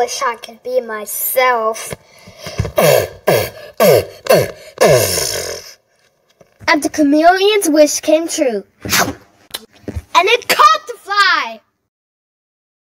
wish I could be myself. And the chameleon's wish came true. And it